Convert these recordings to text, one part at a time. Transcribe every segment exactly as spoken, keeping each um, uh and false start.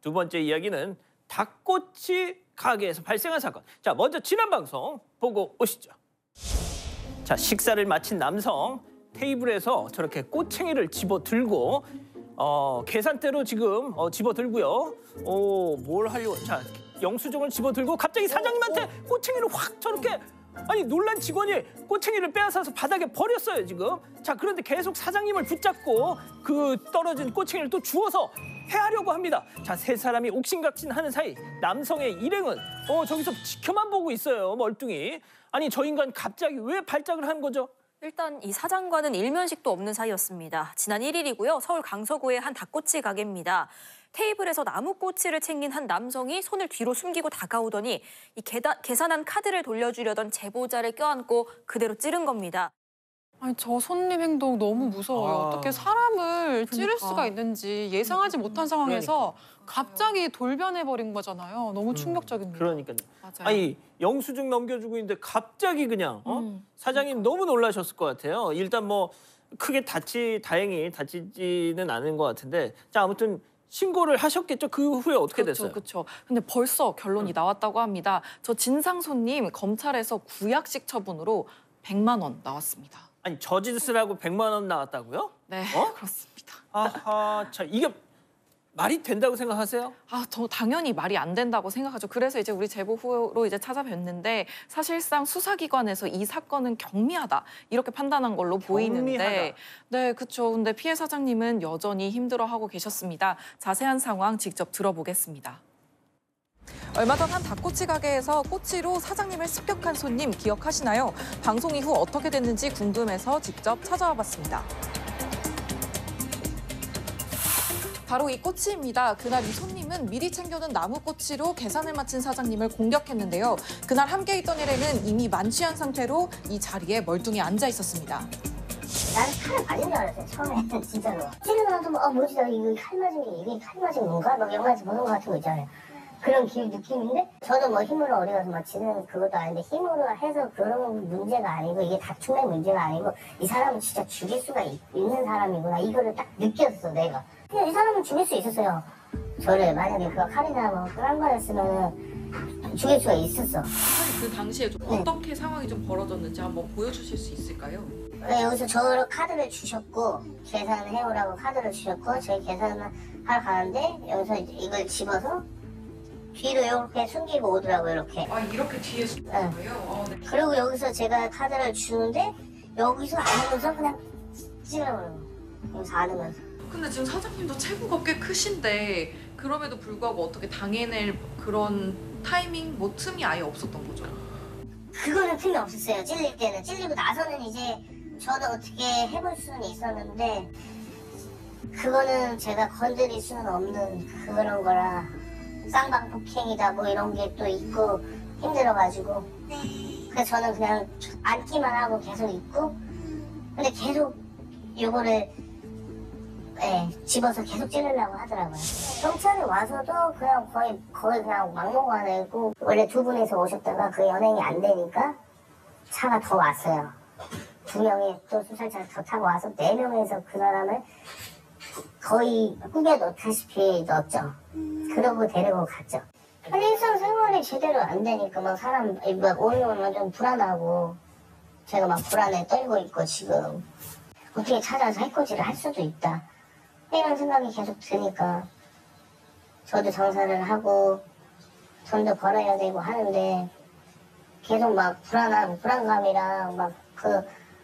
두 번째 이야기는 닭꼬치 가게에서 발생한 사건. 자, 먼저 지난 방송 보고 오시죠. 자, 식사를 마친 남성 테이블에서 저렇게 꼬챙이를 집어들고 어, 계산대로 지금 어, 집어들고요. 오, 뭘 하려고? 자, 영수증을 집어들고 갑자기 사장님한테 꼬챙이를 확 저렇게 아니 놀란 직원이 꼬챙이를 빼앗아서 바닥에 버렸어요 지금. 자, 그런데 계속 사장님을 붙잡고 그 떨어진 꼬챙이를 또 주워서 해하려고 합니다. 자, 세 사람이 옥신각신하는 사이 남성의 일행은 어 저기서 지켜만 보고 있어요. 멀뚱히. 아니 저 인간 갑자기 왜 발작을 한 거죠? 일단 이 사장과는 일면식도 없는 사이였습니다. 지난 일 일이고요. 서울 강서구의 한 닭꼬치 가게입니다. 테이블에서 나무꼬치를 챙긴 한 남성이 손을 뒤로 숨기고 다가오더니 이 계다, 계산한 카드를 돌려주려던 제보자를 껴안고 그대로 찌른 겁니다. 아니 저 손님 행동 너무 무서워요. 아. 어떻게 사람을 찌를 그러니까. 수가 있는지 예상하지 못한 상황에서 그러니까. 갑자기 돌변해버린 거잖아요. 너무 충격적입니다. 그러니까요. 맞아요. 아니 영수증 넘겨주고 있는데 갑자기 그냥 어? 음, 사장님 너무 놀라셨을 것 같아요. 일단 뭐 크게 다치 다행히 다치지는 않은 것 같은데 자 아무튼 신고를 하셨겠죠. 그 후에 어떻게 그렇죠, 됐어요? 그렇죠. 근데 벌써 결론이 음. 나왔다고 합니다. 저 진상 손님 검찰에서 구약식 처분으로 백만 원 나왔습니다. 아니 저짓을 하고 백만 원 나왔다고요? 네, 어? 그렇습니다. 아하, 자 이게 말이 된다고 생각하세요? 아, 저 당연히 말이 안 된다고 생각하죠. 그래서 이제 우리 제보 후로 이제 찾아뵀는데 사실상 수사기관에서 이 사건은 경미하다 이렇게 판단한 걸로 보이는데, 경미하다. 네, 그렇죠. 근데 피해 사장님은 여전히 힘들어하고 계셨습니다. 자세한 상황 직접 들어보겠습니다. 얼마 전 한 닭꼬치 가게에서 꼬치로 사장님을 습격한 손님 기억하시나요? 방송 이후 어떻게 됐는지 궁금해서 직접 찾아와 봤습니다. 바로 이 꼬치입니다. 그날 이 손님은 미리 챙겨둔 나무꼬치로 계산을 마친 사장님을 공격했는데요. 그날 함께 있던 일행은 이미 만취한 상태로 이 자리에 멀뚱히 앉아 있었습니다. 나는 칼을 맞은 줄 알았어요, 처음에. 진짜로. 찌르고 나서 막, 어, 뭐지, 나 이거 칼 맞은 게, 이게 칼 맞은 건가? 막 영화에서 보는 것 같은 거 있잖아요. 그런 기, 느낌인데, 저도 뭐 힘으로 어디 가서 막 지는 그것도 아닌데, 힘으로 해서 그런 문제가 아니고, 이게 다툼의 문제가 아니고, 이 사람은 진짜 죽일 수가 있, 있는 사람이구나. 이거를 딱 느꼈어, 내가. 그냥 이 사람은 죽일 수 있었어요. 저를 만약에 그가 칼이나 뭐 그런 거였으면 죽일 수가 있었어. 그 당시에 좀 네. 어떻게 상황이 좀 벌어졌는지 한번 보여주실 수 있을까요? 네, 여기서 저를 카드를 주셨고 계산을 해오라고 카드를 주셨고 저희 계산을 하러 가는데 여기서 이제 이걸 집어서 뒤로 이렇게 숨기고 오더라고요. 이렇게. 아, 이렇게 뒤에 숨긴 네. 거예요? 어, 네. 그리고 여기서 제가 카드를 주는데 여기서 안으면서 그냥 찔러버려요. 여기서 안으면서. 근데 지금 사장님도 체구가 꽤 크신데 그럼에도 불구하고 어떻게 당해낼 그런 타이밍, 뭐 틈이 아예 없었던 거죠? 그거는 틈이 없었어요. 찔릴 때는. 찔리고 나서는 이제 저도 어떻게 해볼 수는 있었는데 그거는 제가 건드릴 수는 없는 그런 거라 쌍방폭행이다 뭐 이런 게 또 있고 힘들어가지고 그래서 저는 그냥 앉기만 하고 계속 있고 근데 계속 요거를 네, 집어서 계속 찌르려고 하더라고요. 경찰이 와서도 그냥 거의 거의 그냥 막무가내고 원래 두 분이서 오셨다가 그 연행이 안 되니까 차가 더 왔어요. 두 명이 또 수살차를 더 타고 와서 네 명에서 그 사람을 거의 꾸겨 넣다시피 넣었죠. 그러고 데리고 갔죠. 아니 일상생활이 제대로 안 되니까 막 사람 막 오면 좀 불안하고 제가 막 불안에 떨고 있고 지금 어떻게 찾아서 해코지를 할 수도 있다. 이런 생각이 계속 드니까 저도 장사를 하고 돈도 벌어야 되고 하는데 계속 막 불안한 불안감이랑 막 그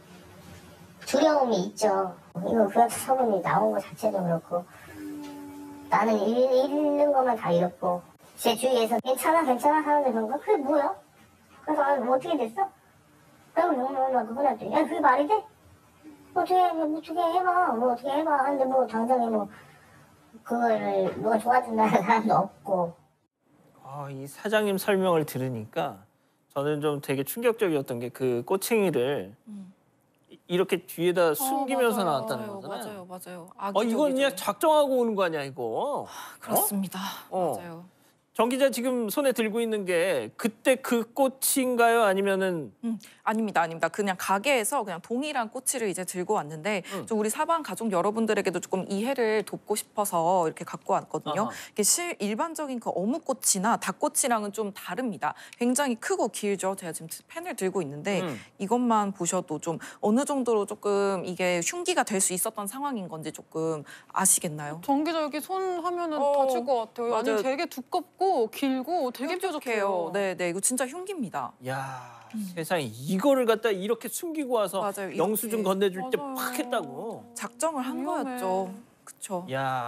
두려움이 있죠. 이거 구약수 처분이 나온 것 자체도 그렇고 나는 잃, 잃는 것만 다 잃었고 제 주위에서 괜찮아 괜찮아 하는데 그런 거 그게 뭐야? 그래서 아, 뭐 어떻게 됐어? 그러고 정말 그분한테 야 그게 말이 돼? 어떻게 뭐 어떻게 해봐 뭐 어떻게 해봐 하는데 뭐 당장에 뭐 그거를 누가 도와준다는 사람도 없고. 아, 이 사장님 설명을 들으니까 저는 좀 되게 충격적이었던 게 그 꼬챙이를 음. 이렇게 뒤에다 숨기면서 어, 맞아요. 나왔다는 맞아요, 거잖아요. 맞아요, 맞아요. 어, 이건 그냥 작정하고 오는 거 아니야 이거? 그렇습니다. 어? 맞아요. 정 기자 지금 손에 들고 있는 게 그때 그 꽃인가요? 아니면은 음, 아닙니다, 아닙니다. 그냥 가게에서 그냥 동일한 꼬치를 이제 들고 왔는데 음. 좀 우리 사방 가족 여러분들에게도 조금 이해를 돕고 싶어서 이렇게 갖고 왔거든요. 아하. 이게 실 일반적인 그 어묵꼬치나 닭꼬치랑은 좀 다릅니다. 굉장히 크고 길죠. 제가 지금 펜을 들고 있는데 음. 이것만 보셔도 좀 어느 정도로 조금 이게 흉기가 될 수 있었던 상황인 건지 조금 아시겠나요? 정 기자 여기 손 하면은 어, 다칠 것 같아요. 맞아요. 아니 되게 두껍고 길고 되게 뾰족해요. 네, 네, 이거 진짜 흉기입니다. 야 세상에 이거를 갖다 이렇게 숨기고 와서 맞아요, 영수증 이렇게. 건네줄 때 맞아요. 팍 했다고. 작정을 한 위험해. 거였죠. 그렇죠.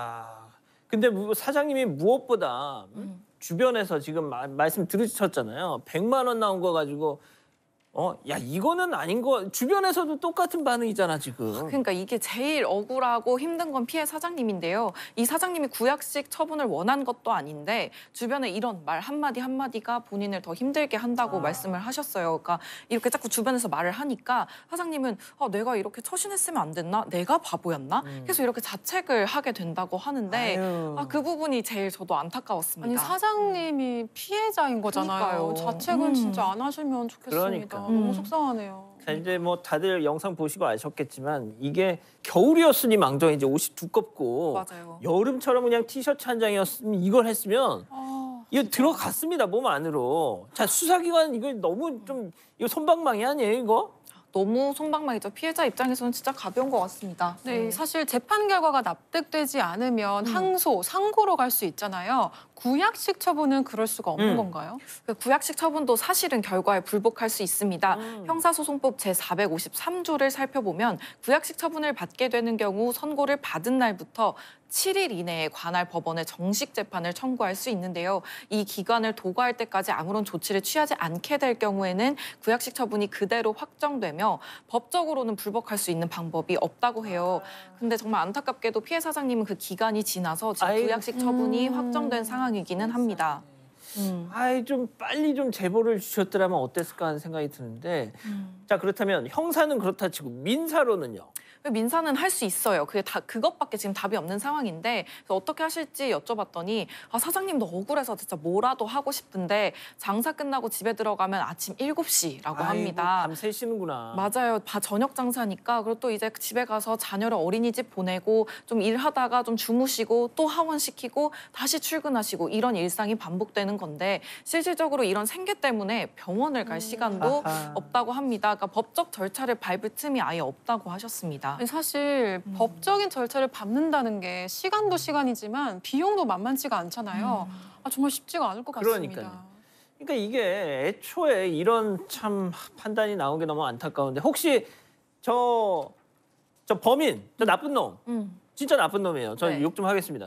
야 근데 무- 사장님이 무엇보다 음? 음. 주변에서 지금 마- 말씀 들으셨잖아요. 백만 원 나온 거 가지고 어, 야 이거는 아닌 거. 주변에서도 똑같은 반응이잖아 지금. 그러니까 이게 제일 억울하고 힘든 건 피해 사장님인데요. 이 사장님이 구약식 처분을 원한 것도 아닌데 주변에 이런 말 한마디 한마디가 본인을 더 힘들게 한다고 아. 말씀을 하셨어요. 그러니까 이렇게 자꾸 주변에서 말을 하니까 사장님은 아, 내가 이렇게 처신했으면 안 됐나? 내가 바보였나? 음. 계속 이렇게 자책을 하게 된다고 하는데 아유. 아, 그 부분이 제일 저도 안타까웠습니다. 아니 사장님이 피해자인 거잖아요. 그러니까요. 자책은 음. 진짜 안 하시면 좋겠습니다. 그러니까. 너무 음. 속상하네요. 자 이제 뭐 다들 영상 보시고 아셨겠지만 이게 겨울이었으니 망정 이제 옷이 두껍고 맞아요. 여름처럼 그냥 티셔츠 한 장이었으면 이걸 했으면 아, 이거 들어갔습니다 몸 안으로. 자 수사기관 이거 너무 좀 이거 손방망이 아니에요 이거? 너무 손방망이죠. 피해자 입장에서는 진짜 가벼운 것 같습니다. 네, 사실 재판 결과가 납득되지 않으면 음. 항소, 상고로 갈 수 있잖아요. 구약식 처분은 그럴 수가 없는 음. 건가요? 그 구약식 처분도 사실은 결과에 불복할 수 있습니다. 음. 형사소송법 제사백오십삼 조를 살펴보면 구약식 처분을 받게 되는 경우 선고를 받은 날부터 칠 일 이내에 관할 법원에 정식 재판을 청구할 수 있는데요. 이 기간을 도과할 때까지 아무런 조치를 취하지 않게 될 경우에는 구약식 처분이 그대로 확정되며 법적으로는 불복할 수 있는 방법이 없다고 해요. 근데 정말 안타깝게도 피해 사장님은 그 기간이 지나서 지금 아이고. 구약식 처분이 음. 확정된 상황이기는 합니다. 음. 아이 좀 빨리 좀 제보를 주셨더라면 어땠을까 하는 생각이 드는데 자 그렇다면 형사는 그렇다 치고 민사로는요? 민사는 할 수 있어요. 그게 다 그것밖에 지금 답이 없는 상황인데 그래서 어떻게 하실지 여쭤봤더니 아, 사장님도 억울해서 진짜 뭐라도 하고 싶은데 장사 끝나고 집에 들어가면 아침 일곱 시라고 합니다. 밤 새시는구나. 맞아요. 바 저녁 장사니까 그리고 또 이제 집에 가서 자녀를 어린이집 보내고 좀 일하다가 좀 주무시고 또 하원시키고 다시 출근하시고 이런 일상이 반복되는 건데 실질적으로 이런 생계 때문에 병원을 갈 시간도 아하. 없다고 합니다. 그러니까 법적 절차를 밟을 틈이 아예 없다고 하셨습니다. 아니, 사실 음. 법적인 절차를 밟는다는 게 시간도 시간이지만 비용도 만만치가 않잖아요. 아, 정말 쉽지가 않을 것 같습니다. 그러니까요. 그러니까 이게 애초에 이런 참 판단이 나온 게 너무 안타까운데 혹시 저, 저 범인, 저 나쁜 놈 음. 진짜 나쁜 놈이에요. 저 네. 욕 좀 하겠습니다.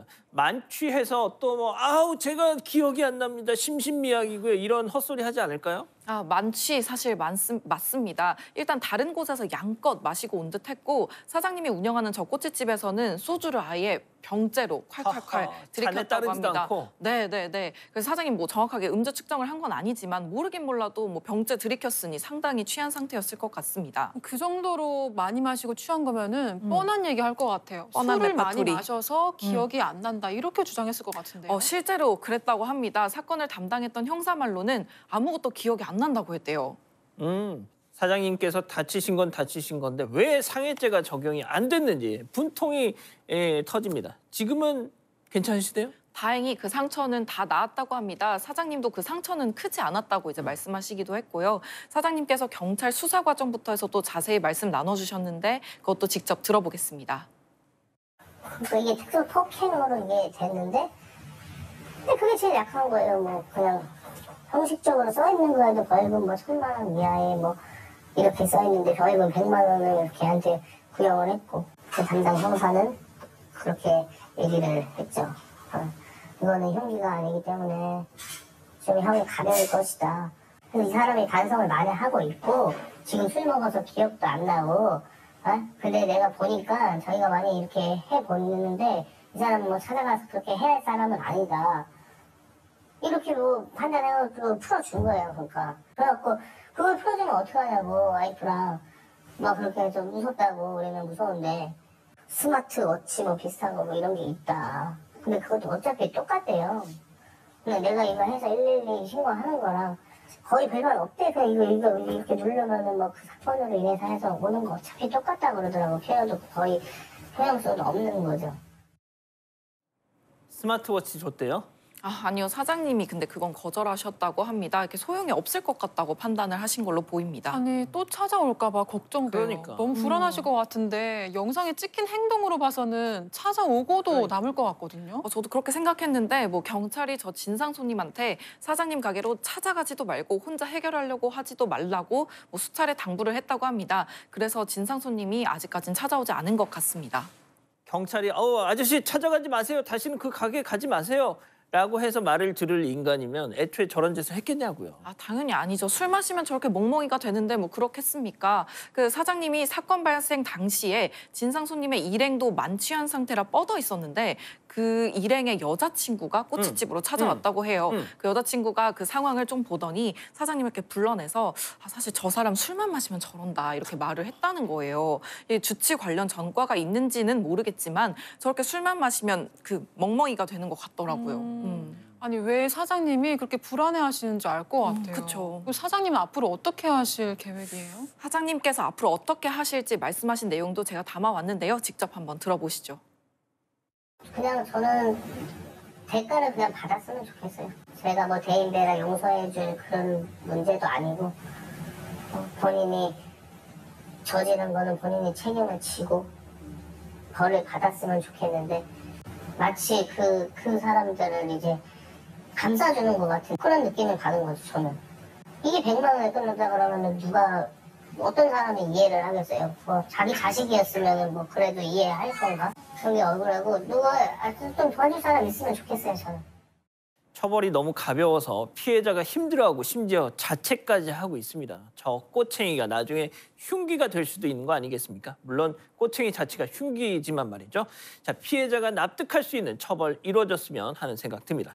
만취해서 또 뭐 아우 제가 기억이 안 납니다. 심신미약이고요. 이런 헛소리 하지 않을까요? 아, 만취 사실 많습, 맞습니다. 일단 다른 곳에서 양껏 마시고 온 듯했고 사장님이 운영하는 저 꼬치집에서는 소주를 아예 병째로 콸콸콸 하하, 잔에 들이켰다고 따르지도 합니다. 않고. 네, 네, 네. 그래서 사장님 뭐 정확하게 음주 측정을 한 건 아니지만 모르긴 몰라도 뭐 병째 들이켰으니 상당히 취한 상태였을 것 같습니다. 그 정도로 많이 마시고 취한 거면은 음. 뻔한 얘기 할 것 같아요. 뻔한 술을 레파토리. 많이 마셔서 기억이 안 난다 이렇게 주장했을 것 같은데요. 어, 실제로 그랬다고 합니다. 사건을 담당했던 형사 말로는 아무것도 기억이 안 난다고 했대요. 음, 사장님께서 다치신 건 다치신 건데 왜 상해죄가 적용이 안 됐는지 분통이 예, 터집니다. 지금은 괜찮으시대요? 다행히 그 상처는 다 나았다고 합니다. 사장님도 그 상처는 크지 않았다고 이제 말씀하시기도 했고요. 사장님께서 경찰 수사 과정부터 해서 또 자세히 말씀 나눠주셨는데 그것도 직접 들어보겠습니다. 그러니까 이게 특수 폭행으로 이게 됐는데 근데 그게 제일 약한 거예요. 뭐 그냥 형식적으로 써 있는 거에도 벌금 뭐 천만 원 이하에 뭐 이렇게 써 있는데 벌금 백만 원을 걔한테 구형을 했고 그 담당 형사는 그렇게 얘기를 했죠. 어, 이거는 흉기가 아니기 때문에 좀 형이 가벼울 것이다. 그래서 이 사람이 반성을 많이 하고 있고 지금 술 먹어서 기억도 안 나고 어? 근데 내가 보니까 저희가 많이 이렇게 해보는데 이 사람은 뭐 찾아가서 그렇게 해야 할 사람은 아니다. 이렇게 뭐 판단해서 풀어준 거예요. 그러니까 그래갖고 그걸 풀어주면 어떡하냐고 와이프랑 막 그렇게 좀 무섭다고 그러면 무서운데 스마트워치 뭐 비슷한 거 뭐 이런 게 있다. 근데 그것도 어차피 똑같대요. 그냥 내가 이거 해서 일일이 신고하는 거랑 거의 별반 없대. 그냥 이거 이거 이렇게 누르면은 뭐 그 사건으로 인해서 해서 오는 거 어차피 똑같다 그러더라고. 표현도 거의 효용성도 없는 거죠. 스마트워치 줬대요? 아, 아니요. 사장님이 근데 그건 거절하셨다고 합니다. 이렇게 소용이 없을 것 같다고 판단을 하신 걸로 보입니다. 아니 또 찾아올까 봐 걱정돼요. 그러니까. 너무 불안하실 것 같은데 영상에 찍힌 행동으로 봐서는 찾아오고도 그러니까. 남을 것 같거든요. 어, 저도 그렇게 생각했는데 뭐 경찰이 저 진상 손님한테 사장님 가게로 찾아가지도 말고 혼자 해결하려고 하지도 말라고 뭐 수차례 당부를 했다고 합니다. 그래서 진상 손님이 아직까진 찾아오지 않은 것 같습니다. 경찰이 어 아저씨 찾아가지 마세요. 다시는 그 가게 가지 마세요. 라고 해서 말을 들을 인간이면 애초에 저런 짓을 했겠냐고요. 아, 당연히 아니죠. 술 마시면 저렇게 멍멍이가 되는데 뭐 그렇겠습니까? 그 사장님이 사건 발생 당시에 진상 손님의 일행도 만취한 상태라 뻗어 있었는데 그 일행의 여자친구가 꼬치집으로 찾아왔다고 해요. 음. 그 여자친구가 그 상황을 좀 보더니 사장님을 이렇게 불러내서 아, 사실 저 사람 술만 마시면 저런다 이렇게 말을 했다는 거예요. 이 주치 관련 전과가 있는지는 모르겠지만 저렇게 술만 마시면 그 멍멍이가 되는 것 같더라고요. 음. 음. 아니 왜 사장님이 그렇게 불안해하시는지 알 것 음, 같아요. 그쵸. 그리고 사장님은 앞으로 어떻게 하실 계획이에요? 사장님께서 앞으로 어떻게 하실지 말씀하신 내용도 제가 담아왔는데요. 직접 한번 들어보시죠. 그냥 저는 대가를 그냥 받았으면 좋겠어요. 제가 뭐 대인배라 용서해줄 그런 문제도 아니고 어, 본인이 저지른 거는 본인이 책임을 지고 벌을 받았으면 좋겠는데 마치 그, 그 사람들을 이제 감싸주는 것 같은 그런 느낌을 받은 거죠, 저는. 이게 백만 원에 끝났다 그러면 누가, 어떤 사람이 이해를 하겠어요? 뭐, 자기 자식이었으면 뭐, 그래도 이해할 건가? 그게 억울하고, 누가 좀 도와줄 사람 있으면 좋겠어요, 저는. 처벌이 너무 가벼워서 피해자가 힘들어하고 심지어 자책까지 하고 있습니다. 저 꼬챙이가 나중에 흉기가 될 수도 있는 거 아니겠습니까? 물론 꼬챙이 자체가 흉기지만 말이죠. 자, 피해자가 납득할 수 있는 처벌 이루어졌으면 하는 생각 듭니다.